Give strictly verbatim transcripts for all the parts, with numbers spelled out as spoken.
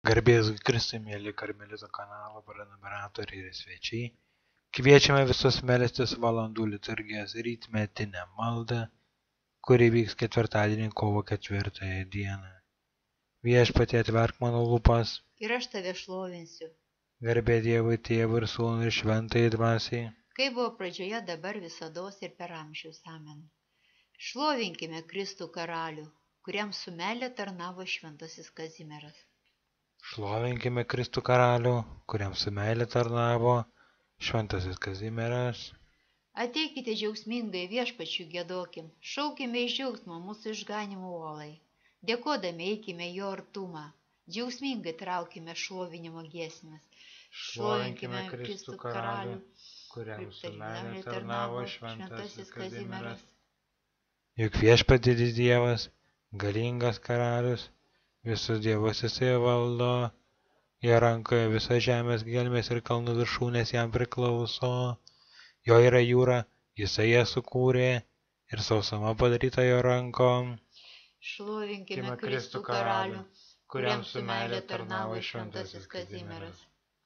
Garbės Kristui, mieli Karmelito kanalo prenumeratoriai ir svečiai, kviečiame visus melstis valandų liturgijos rytmetinę maldą, kuri vyks ketvirtadienį kovo ketvirtąją dieną. Viešpatie, atverk mano lūpas. Ir aš tave šlovinsiu. Garbė Dievui, Tėvui ir Sūnui ir Šventajai Dvasiai. Kaip buvo pradžioje, dabar visados ir per amžius. Amen. Šlovinkime Kristų karalių, kuriam su meile tarnavo šventasis Kazimieras. Šlovinkime Kristų karalių, kuriam su meile tarnavo šventasis Kazimieras. Ateikite džiaugsmingai viešpačių giedokim, šaukime iš džiaugsmo mūsų išganimo uolai. Dėkodami eikime jo artumą, džiaugsmingai traukime šlovinimo giesmes. Šlovinkime Kristų karalių, kuriam su meile tarnavo šventasis Kazimieras. Juk viešpats didis Dievas, galingas karalius, visus dievus jisai valdo, jo rankoje visas žemės gelmės ir kalnų viršūnės jam priklauso, jo yra jūra, jisai ją sukūrė ir sausuma padaryta jo rankom. Šlovinkime Kristų karalių, kuriam su meile tarnavo šventasis Kazimieras.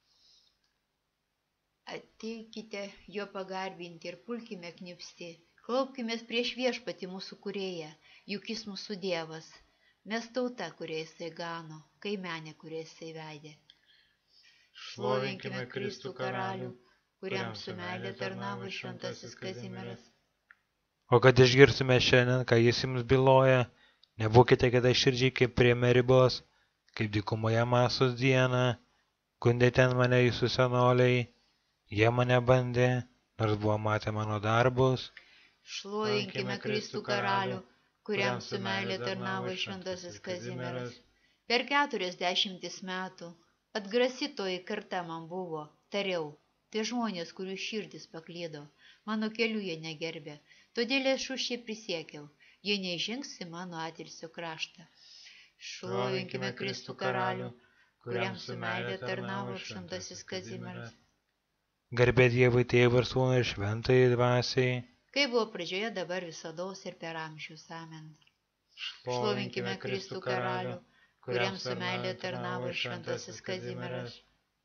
Ateikite jo pagarbinti ir pulkime knipsti, klaupkimės prieš viešpatį mūsų kūrėją, juk jis mūsų Dievas. Mes tauta, kurie jisai gano, kaimenė, kurie jisai vedė. Šlovinkime Kristų karalių, kuriam su meile tarnavo šventasis Kazimieras. O kad išgirstume šiandien, ką jis jums byloja, nebūkite kitai širdžiai kaip prie Meribos, kaip dykumoje Masos dieną, gundė ten mane jūsų senoliai, jie mane bandė, nors buvo matę mano darbus. Šlovinkime Kristų karalių, kuriam su meile tarnavo šventasis Kazimieras. Per keturiasdešimtis metų atgrasitoji karta man buvo, tariau, tai žmonės, kurių širdis paklydo, mano kelių jie negerbė, todėl aš už jį prisiekiau, jie neįžengs į mano atilsio kraštą. Šlovinkime Kristų karalių, kuriam su meile tarnavo šventasis Kazimieras. Garbė Dievui, Tėvui ir Sūnui ir Šventajai Dvasiai. Kaip buvo pradžioje, dabar visados ir per amžius. Amen. Šlovinkime Kristų karalių, kuriam su meile tarnavo šventasis Kazimieras.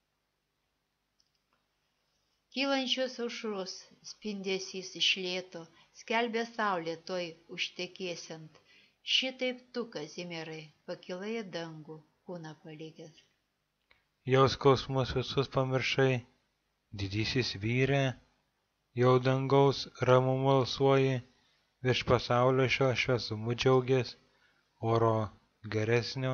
Kylančios aušros spindesys iš lėto, skelbė saulė toj užtekėsiant. Šitaip tu, Kazimierai, pakilai į dangų, kūną palikęs. Jau skausmus visus pamiršai, didysis vyre, jau dangaus ramumu alsuoji, virš pasaulio šio šviesumu džiaugės, oro geresnio.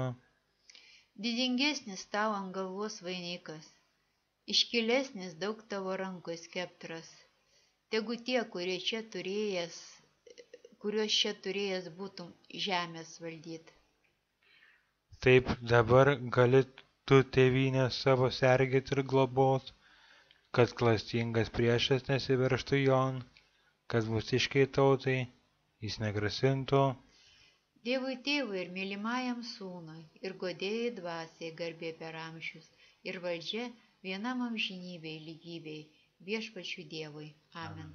Didingesnis tau ant galvos vainikas, iškilesnis daug tavo rankos skeptras. Tegu tie, kurie čia turėjęs, kuriuos čia turėjęs būtum žemės valdyt. Taip dabar gali tu tėvynę savo sergėti ir globot, kad klastingas priešas nesiveržtų jon, kad mūsiškiai tautai jis negrasintų. Dievui tėvui ir mylimajam sūnui, ir godėjai dvasiai garbė per amžius, ir valdžia vienam amžinybei lygybei, viešpačiui Dievui. Amen.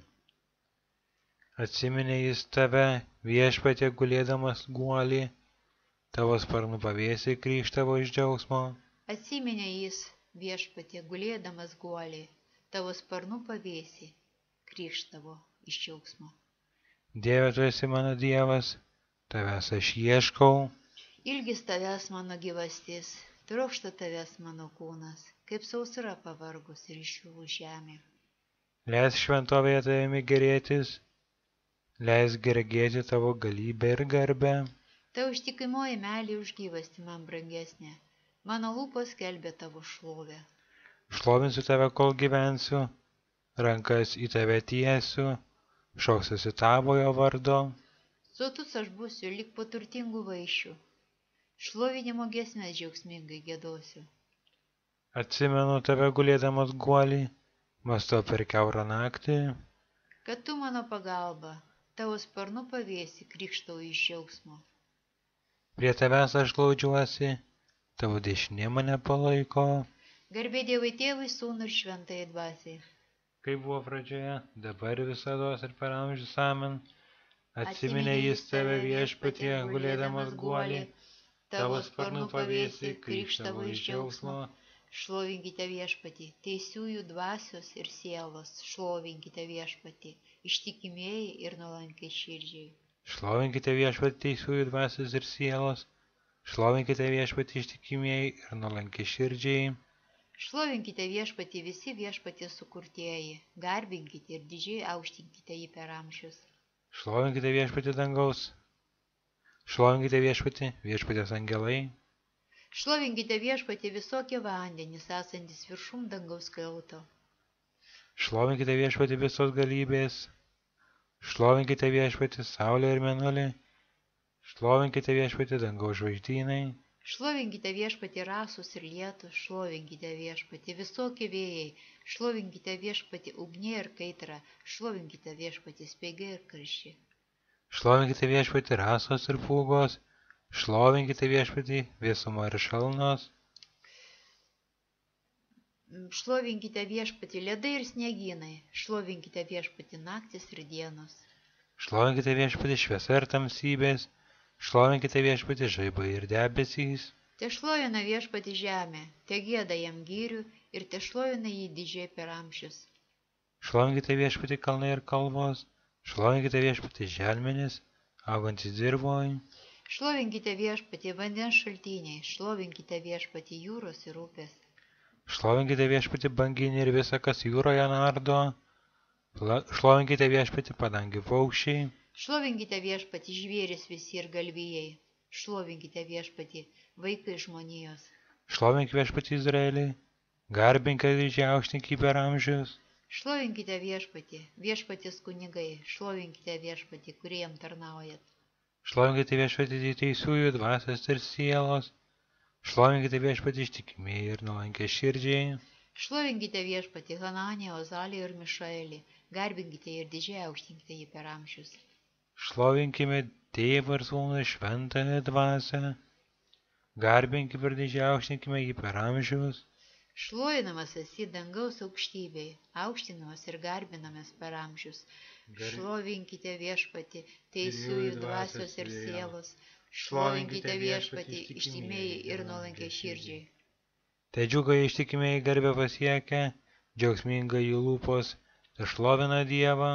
Atsiminė jis tave, viešpatie gulėdamas guolį, tavo sparnų pavėsiai krykštavo iš džiaugsmo. Atsiminė jis, viešpatie gulėdamas guolį, tavo sparnų pavėsiai krykštavo iš džiaugsmo. Dieve, tu esi mano Dievas, tavęs aš ieškau. Ilgis tavęs mano gyvastis, trokšta tavęs mano kūnas, kaip sausra pavargus ir iššilų žemė. Leis šventovėje tavimi gerėtis, leis gergėti tavo galybę ir garbę. Ta užtikimoji meilė už gyvastį man brangesnė, mano lūpos skelbė tavo šlovę. Šlovinsiu tave, kol gyvensiu, rankas į tave tiesiu, šauksiuosi tavojo vardo. Sotus aš būsiu lyg po turtingų vaišių, šlovinimo giesmes džiaugsmingai giedosiu. Atsimenu tave gulėdamas guolį, mąstau per kiaurą naktį. Kad tu mano pagalba, tavo sparnų pavėsi krykštau iš džiaugsmo. Prie tavęs aš glaudžiuosi, tavo dešinė mane palaiko. Garbė Dievui tėvui, Sūnui ir Šventajai Dvasiai. Kaip buvo pradžioje, dabar visados ir per amžius. Amen. Atsiminė jis tave, viešpatie, gulėdamas guolį, tavo sparnų pavėsį, krikštavo iš džiaugsmo. Šlovinkite viešpatį, teisiųjų dvasios ir sielos, šlovinkite viešpatį, ištikimieji ir nuolankiai širdžiai. Šlovinkite viešpatį, teisiųjų dvasios ir sielos, šlovinkite viešpatį, ištikimieji ir nuolankiai širdžiai. Šlovinkite viešpatį visi viešpatį sukurtieji, garbinkite ir didžiai aukštinkite jį per amžius. Šlovinkite viešpatį dangaus, šlovinkite viešpatį, viešpatės angelai. Šlovinkite viešpatį visokie vandenys, esantis viršum dangaus skliauto. Šlovinkite viešpatį visos galybės, šlovinkite viešpatį saulę ir mėnulį, šlovinkite viešpatį dangaus žvaigždynai. Šlovinkite viešpatį rasus ir lietus, šlovinkite viešpatį visokie vėjai, šlovinkite viešpatį ugnie ir kaitra, šlovinkite viešpatį speigai ir karščiai. Šlovinkite viešpatį rasos ir pūgos, šlovinkite viešpatį vėsuma ir šalnos. Šlovinkite viešpatį ledai ir sniegynai, šlovinkite viešpatį naktis ir dienos. Šlovinkite viešpatį šviesa ir tamsybės, šlovinkite viešpatį žaibai ir debesys. Te šlovina viešpatį žemė, te gieda jam gyrių ir te šlovina jį didžiai per amžius. Šlovinkite viešpatį kalnai ir kalvos, šlovinkite viešpatį želmenis, augantis dirvoj. Šlovinkite viešpatį vandens šaltiniai, šlovinkite viešpatį jūros ir upės. Šlovinkite viešpatį banginį ir visą, kas jūroje nardo. Šlovinkite viešpatį padangių paukščiai. Šlovinkite viešpatį žvėris visi ir galvijai. Šlovinkite viešpatį vaikai žmonijos. Šlovink viešpatį Izraelį, garbinkite ir didžiauštinkį per amžius. Šlovinkite viešpatį, viešpatys kunigai, šlovinkite viešpatį, kurie jam tarnaujat. Šlovinkite viešpatį teisiųjų dvasios ir sielos, šlovinkite viešpatį ištikimieji ir nuolankiai širdžiai. Šlovinkite viešpatį Hananį, Ozalį ir Mišaelį, garbinkite ir didžiai aukštinkite jį per amžius. Šlovinkime Tėvą ir Sūnų ir Šventąją dvasią, garbinkime ir didžiai aukštinkime jį per amžius. Šlovinamas esi dangaus aukštybei, aukštinamas ir garbinamas per amžius. Šlovinkite viešpatį, teisiųjų dvasios ir sielos, šlovinkite viešpatį, ištikimieji ir nuolankiai širdžiai. Te džiugai ištikimieji garbę pasiekia, džiaugsmingai jų lūpos, te šlovina Dievą.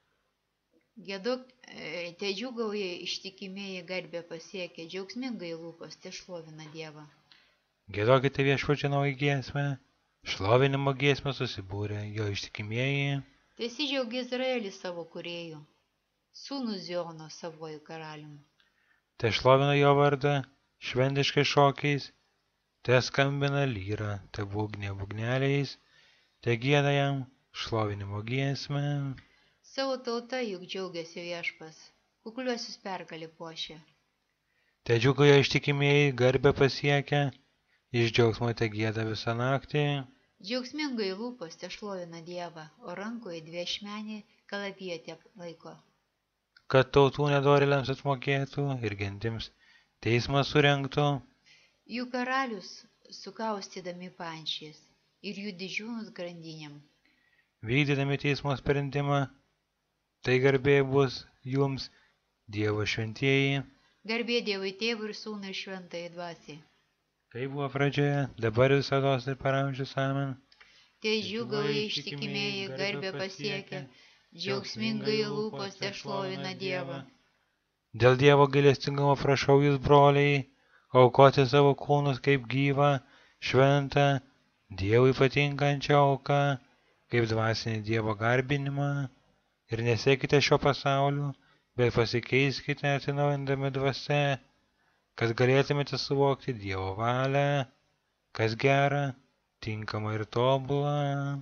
Giedok, te džiugauja ištikimieji garbę pasiekia, džiaugsmingai lūpos, te šlovina Dievą. Giedokite viešpačiui naują giesmę, šlovinimo giesmę susibūrė jo ištikimieji. Tesidžiaugia Izraelis savo kūrėjų, sūnus Ziono savojų karaliumi. Te šlovina jo vardą šventiškai šokiais, te skambina lyra, te būgnė būgneliais, te gieda jam šlovinimo giesmę. Savo tauta juk džiaugiasi viešpas, kukliuosius pergalį puošia. Te džiugoje ištikimieji garbę pasiekia, iš džiaugsmo te gieda visą naktį. Džiaugsmingai lūpos te šlovina Dievą, o rankoje dviešmenį kalavietę laiko. Kad tautų nedorėliams atmokėtų ir gentims teismą surengtų. Jų karalius sukaustydami pančiais ir jų didžiūnus grandinėm. Vykdydami teismo sprendimą, tai garbė bus jums, Dievo šventieji. Garbė Dievui Tėvui ir Sūnui ir Šventajai Dvasiai. Kai buvo pradžioje, dabar visados ir per amžius amen. Te džiugauja ištikimieji garbę pasiekia, džiaugsmingai lūpos te šlovina Dievą. Dėl Dievo gailestingumo prašau jūs, broliai, aukoti savo kūnus kaip gyvą, šventą, Dievui patinkančią auką, kaip dvasinį Dievo garbinimą, ir nesiekite šio pasauliu, bet pasikeiskite atsinaujindami dvasia, kad galėtumėte suvokti Dievo valią, kas gera, tinkama ir tobula.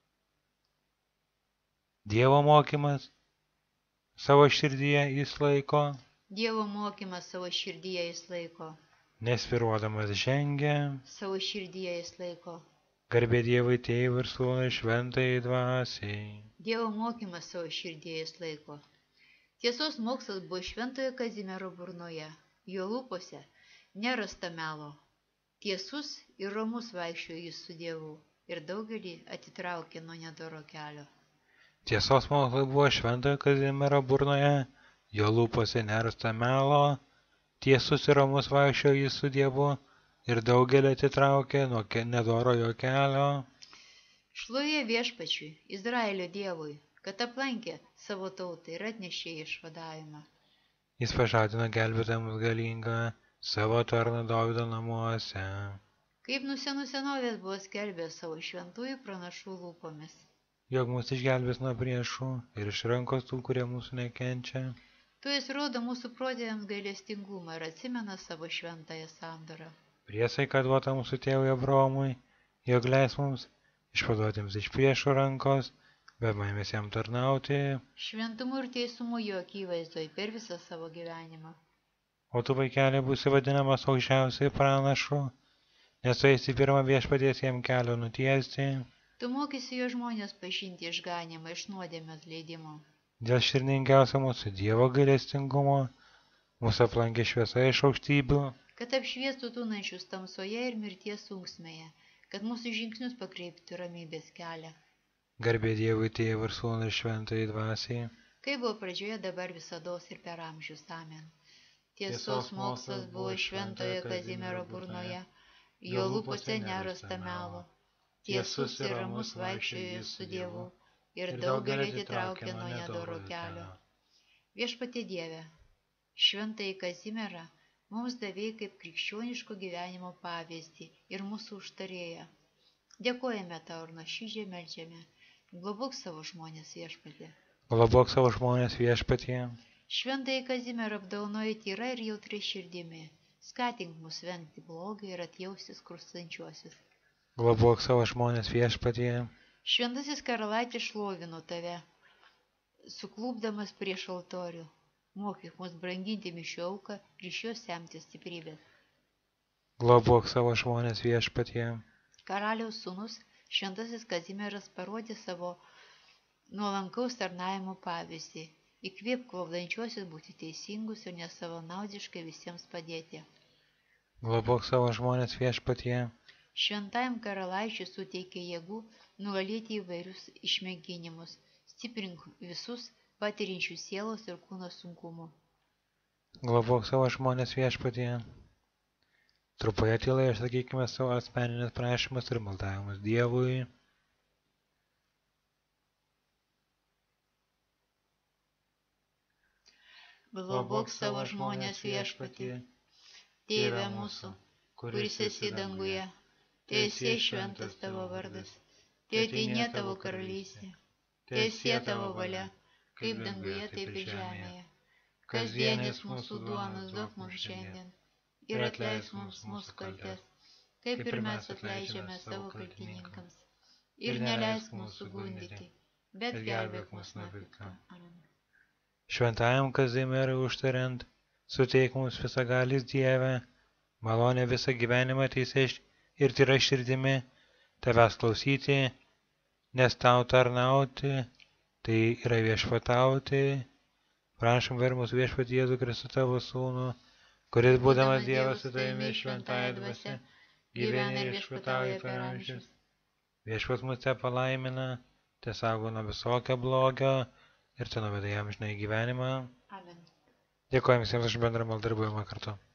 Dievo mokymas savo širdyje jis laiko, Dievo mokymas savo širdyje jis laiko, nesvyruodamas žengia, savo širdyje jis laiko. Garbė Dievui Tėvui ir Sūnui ir Šventajai Dvasiai. Dievo mokymas savo širdyje jis laiko. Tiesos mokslas buvo Šventojo Kazimiero burnoje. Jo lūpose nerasta melo. Tiesus ir romus vaikščiojo jis su Dievu ir daugelį atitraukė nuo nedoro kelio. Tiesos mokslas buvo Šventojo Kazimiero burnoje, jo lūpose nerasta melo. tiesus ir ramus vaikščiojo jis su Dievu ir daugelį atitraukė nuo nedoro jo kelio. Šlovė Viešpačiui, Izraelio Dievui, kad aplankė savo tautą ir atnešė išvadavimą. Jis pažadino gelbėdamus galingą savo tarną Dovydo namuose. Kaip nuo senų senovės buvo skelbęs savo šventųjų pranašų lūpomis. Jog mus išgelbės nuo priešų ir iš rankos tų, kurie mūsų nekenčia. Tu jis rodo mūsų protėviams gailestingumą ir atsimena savo šventąją sandorą. Priesaika duota mūsų tėvui Abraomui, jog leis mums išvaduotiems iš priešų rankos, be baimės jam tarnauti. Šventumu ir teisumu jo akivaizdoje per visą savo gyvenimą. O tu, vaikeli, būsi vadinamas aukščiausiai pranašu, nes tu esi pirmą Viešpaties jam kelio nutiesti. Tu mokysi jo žmonės pažinti išganimą iš nuodėmės leidimo. Dėl širningiausio mūsų Dievo gailestingumo, mūsų aplankė šviesa iš aukštybių, kad apšviestų tūnančius tamsoje ir mirties sunksmėje, kad mūsų žingsnius pakreiptų ramybės kelią. Garbė Dievui Tėvui ir Sūnui ir Šventajai Dvasiai, kaip buvo pradžioje, dabar visados ir per amžius. Amen. Tiesos mokslas buvo šventojo Kazimiero burnoje, jo lūpose nerasta melo. Tiesus ir ramus vaikščiojo jis su Dievu ir daugelį atitraukė nuo nedoro kelio. Viešpatie Dieve, šventąjį Kazimierą mums davėjai kaip krikščioniško gyvenimo pavyzdį ir mūsų užtarėją. Dėkojame tau ir nuoširdžiai meldžiame. Globok savo žmonės, Viešpatie. Globok savo žmonės, Viešpatie. Šventąjį Kazimierą apdaunoji tyra ir jautri širdimi. Skatink mus vengti blogį ir atjausti skurstančiuosius. Globok savo žmonės, Viešpatie. Šventasis karalaitis šlovinu tave, suklūpdamas prieš altorių. Mokyk mus branginti mišių auką ir iš jos semti stiprybės. Globok savo žmonės, Viešpatie. Karaliaus sūnus, šventasis Kazimieras parodė savo nuolankaus tarnavimo pavyzdį. Įkvėpk valdančiuosius būti teisingus ir nesavanaudiškai visiems padėti. Globok savo žmonės, Viešpatie. Šventajam karalaičiui suteikė jėgų nugalėti įvairius išmėginimus. Stiprink visus patiriančių sielos ir kūno sunkumų. Globok savo žmonės, Viešpatie. Trumpoje tyloje išsakykime savo asmeninės prašymus ir maldavimus Dievui. Globok savo žmonės, Viešpatie. Tėve mūsų, kuris esi danguje, teesie šventas tavo vardas, teateinie tavo karalystė, teesie tavo valia, kaip danguje, taip ir žemėje. Kasdienis mūsų duonos duok mums šiandien ir atleisk mums mūsų kaltes, kaip ir mes atleidžiame savo kaltininkams. Ir neleisk mūsų gundyti, bet gelbėk mus nuo pikto. Amen. Šventajam Kazimierui užtariant, suteik mums visagalis Dieve, malonę visą gyvenimą teisės ir tyra širdimi tavęs klausyti, nes tau tarnauti, tai yra viešpatauti. Prašom ver mūsų Viešpatį Jėzų Kristų tavo sūnų, kuris būdamas Dievas su tavimi šventąja dvasia, gyvena ir viešpatauja per amžius. Viešpats mus te palaimina, te saugo nuo visokio blogio ir te nuveda jam žinai gyvenimą. Amen. Dėkojame visiems už bendrą maldą ir buvimą kartu.